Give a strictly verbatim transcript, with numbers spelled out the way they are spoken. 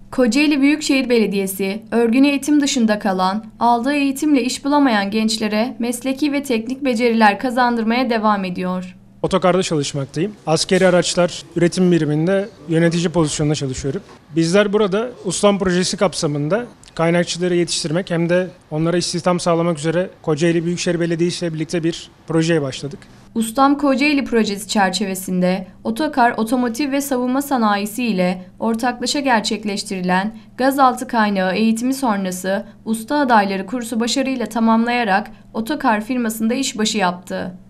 Kocaeli Büyükşehir Belediyesi, örgün eğitim dışında kalan, aldığı eğitimle iş bulamayan gençlere mesleki ve teknik beceriler kazandırmaya devam ediyor. Otokarda çalışmaktayım. Askeri araçlar üretim biriminde yönetici pozisyonunda çalışıyorum. Bizler burada Ustam projesi kapsamında kaynakçıları yetiştirmek hem de onlara istihdam sağlamak üzere Kocaeli Büyükşehir Belediyesi ile birlikte bir projeye başladık. Ustam Kocaeli projesi çerçevesinde otokar, otomotiv ve savunma sanayisi ile ortaklaşa gerçekleştirilen gazaltı kaynağı eğitimi sonrası usta adayları kursu başarıyla tamamlayarak otokar firmasında işbaşı yaptı.